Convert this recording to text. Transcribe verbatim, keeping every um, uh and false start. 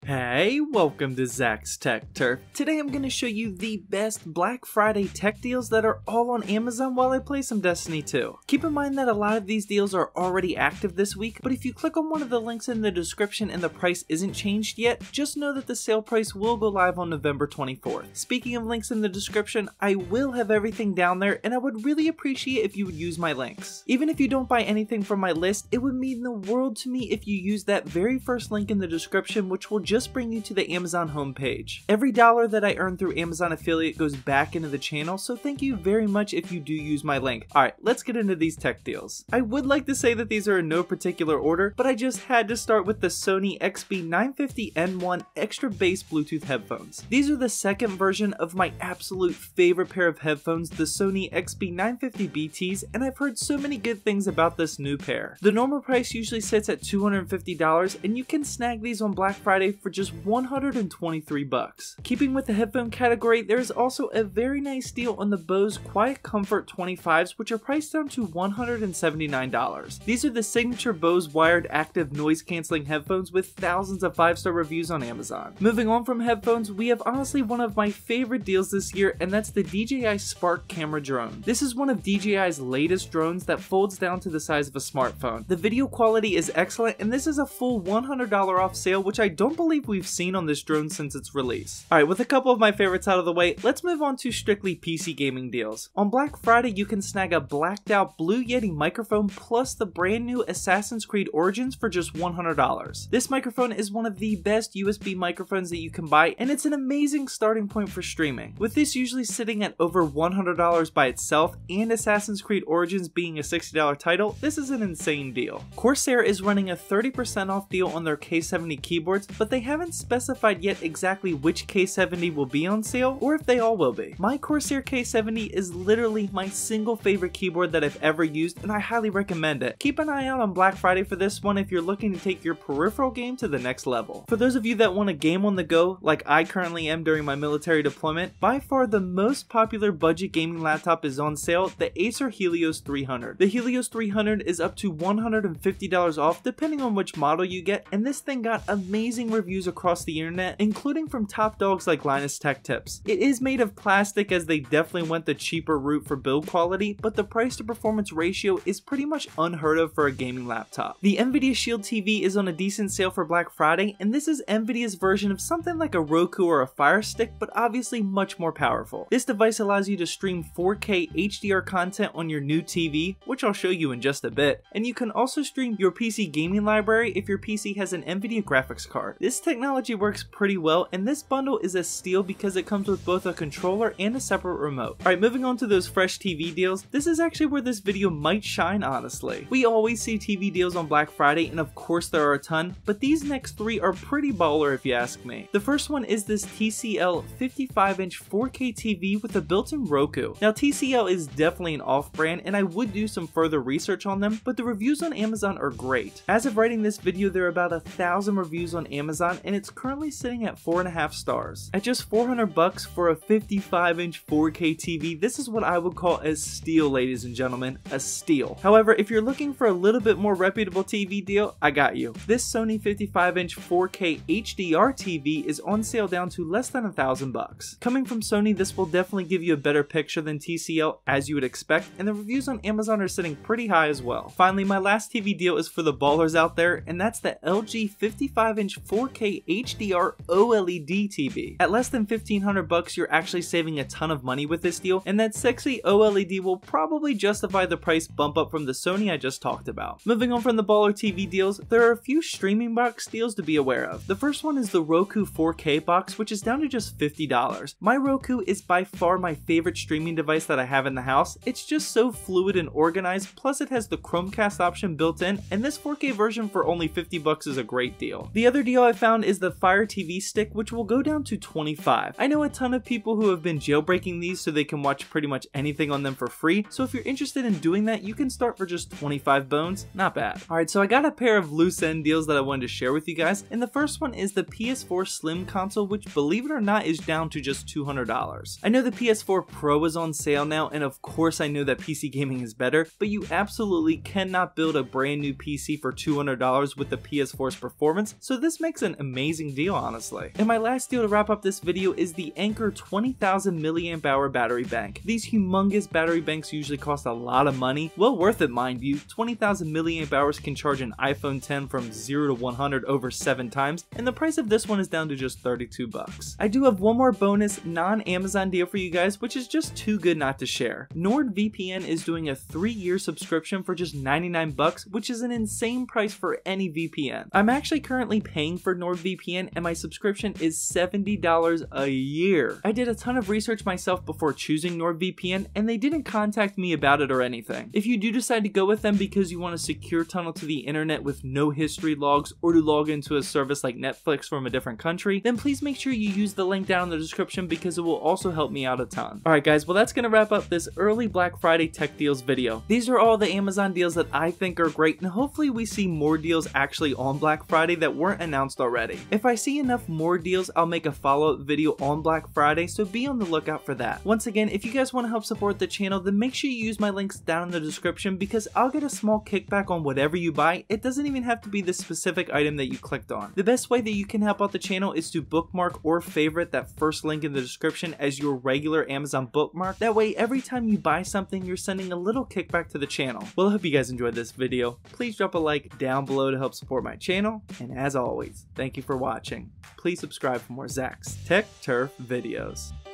Hey, welcome to Zach's Tech Turf. Today I'm going to show you the best Black Friday tech deals that are all on Amazon while I play some Destiny two. Keep in mind that a lot of these deals are already active this week, but if you click on one of the links in the description and the price isn't changed yet, just know that the sale price will go live on November twenty-fourth. Speaking of links in the description, I will have everything down there and I would really appreciate if you would use my links. Even if you don't buy anything from my list, it would mean the world to me if you use that very first link in the description, which will just bring you to the Amazon homepage. Every dollar that I earn through Amazon affiliate goes back into the channel, so thank you very much if you do use my link. Alright, let's get into these tech deals. I would like to say that these are in no particular order, but I just had to start with the Sony X B nine fifty N one extra bass Bluetooth headphones. These are the second version of my absolute favorite pair of headphones, the Sony X B nine fifty B Ts, and I've heard so many good things about this new pair. The normal price usually sits at two hundred fifty dollars, and you can snag these on Black Friday for just one hundred twenty-three bucks. Keeping with the headphone category, there is also a very nice deal on the Bose Quiet Comfort twenty-fives, which are priced down to one hundred seventy-nine dollars. These are the signature Bose wired active noise cancelling headphones with thousands of five star reviews on Amazon. Moving on from headphones, we have honestly one of my favorite deals this year, and that's the D J I Spark camera drone. This is one of D J I's latest drones that folds down to the size of a smartphone. The video quality is excellent, and this is a full one hundred dollars off sale, which I don't believe we've seen on this drone since its release. Alright, with a couple of my favorites out of the way, let's move on to strictly P C gaming deals. On Black Friday, you can snag a blacked out Blue Yeti microphone plus the brand new Assassin's Creed Origins for just one hundred dollars. This microphone is one of the best U S B microphones that you can buy, and it's an amazing starting point for streaming. With this usually sitting at over one hundred dollars by itself, and Assassin's Creed Origins being a sixty dollar title, this is an insane deal. Corsair is running a thirty percent off deal on their K seventy keyboards, but they haven't specified yet exactly which K seventy will be on sale or if they all will be. My Corsair K seventy is literally my single favorite keyboard that I've ever used, and I highly recommend it. Keep an eye out on Black Friday for this one if you're looking to take your peripheral game to the next level. For those of you that want a game on the go, like I currently am during my military deployment, by far the most popular budget gaming laptop is on sale, the Acer Helios three hundred. The Helios three hundred is up to one hundred fifty dollars off depending on which model you get, and this thing got amazing reviews across the internet, including from top dogs like Linus Tech Tips. It is made of plastic, as they definitely went the cheaper route for build quality, but the price to performance ratio is pretty much unheard of for a gaming laptop. The Nvidia Shield T V is on a decent sale for Black Friday, and this is Nvidia's version of something like a Roku or a Fire Stick, but obviously much more powerful. This device allows you to stream four K H D R content on your new T V, which I'll show you in just a bit, and you can also stream your P C gaming library if your P C has an Nvidia graphics card. This technology works pretty well, and this bundle is a steal because it comes with both a controller and a separate remote. Alright, moving on to those fresh T V deals, this is actually where this video might shine, honestly. We always see T V deals on Black Friday, and of course there are a ton, but these next three are pretty baller if you ask me. The first one is this T C L fifty-five inch four K T V with a built-in Roku. Now T C L is definitely an off-brand, and I would do some further research on them, but the reviews on Amazon are great. As of writing this video, there are about a thousand reviews on Amazon, and it's currently sitting at four and a half stars. At just four hundred bucks for a fifty-five inch four K T V, this is what I would call a steal, ladies and gentlemen, a steal. However, if you're looking for a little bit more reputable T V deal, I got you. This Sony fifty-five inch four K H D R T V is on sale down to less than a thousand bucks. Coming from Sony, this will definitely give you a better picture than T C L, as you would expect, and the reviews on Amazon are sitting pretty high as well. Finally, my last T V deal is for the ballers out there, and that's the L G fifty-five inch four K H D R OLED T V. At less than fifteen hundred bucks, you're actually saving a ton of money with this deal, and that sexy OLED will probably justify the price bump up from the Sony I just talked about. Moving on from the baller T V deals, there are a few streaming box deals to be aware of. The first one is the Roku four K box, which is down to just fifty dollars. My Roku is by far my favorite streaming device that I have in the house. It's just so fluid and organized, plus it has the Chromecast option built in, and this four K version for only fifty bucks is a great deal. The other deal I found is the Fire T V stick, which will go down to twenty-five. I know a ton of people who have been jailbreaking these so they can watch pretty much anything on them for free, so if you're interested in doing that, you can start for just twenty-five bones. Not bad. Alright, so I got a pair of loose end deals that I wanted to share with you guys, and the first one is the P S four Slim console, which believe it or not is down to just two hundred dollars. I know the P S four Pro is on sale now, and of course I know that P C gaming is better, but you absolutely cannot build a brand new P C for two hundred dollars with the P S four's performance, so this makes an amazing deal, honestly. And my last deal to wrap up this video is the Anker twenty thousand milliamp hour battery bank. These humongous battery banks usually cost a lot of money, well worth it mind you. twenty thousand milliamp hours can charge an iPhone ten from zero to one hundred over seven times, and the price of this one is down to just thirty-two bucks. I do have one more bonus non-Amazon deal for you guys, which is just too good not to share. NordVPN is doing a three year subscription for just ninety-nine bucks, which is an insane price for any V P N. I'm actually currently paying for NordVPN and my subscription is seventy dollars a year. I did a ton of research myself before choosing NordVPN and they didn't contact me about it or anything. If you do decide to go with them because you want a secure tunnel to the internet with no history logs or to log into a service like Netflix from a different country, then please make sure you use the link down in the description because it will also help me out a ton. Alright guys, well that's gonna wrap up this early Black Friday tech deals video. These are all the Amazon deals that I think are great, and hopefully we see more deals actually on Black Friday that weren't announced already. If I see enough more deals, I'll make a follow-up video on Black Friday, so be on the lookout for that. Once again, if you guys want to help support the channel, then make sure you use my links down in the description because I'll get a small kickback on whatever you buy. It doesn't even have to be the specific item that you clicked on. The best way that you can help out the channel is to bookmark or favorite that first link in the description as your regular Amazon bookmark. That way, every time you buy something, you're sending a little kickback to the channel. Well, I hope you guys enjoyed this video. Please drop a like down below to help support my channel. And as always, thank you for watching. Please subscribe for more Zach's Tech Turf videos.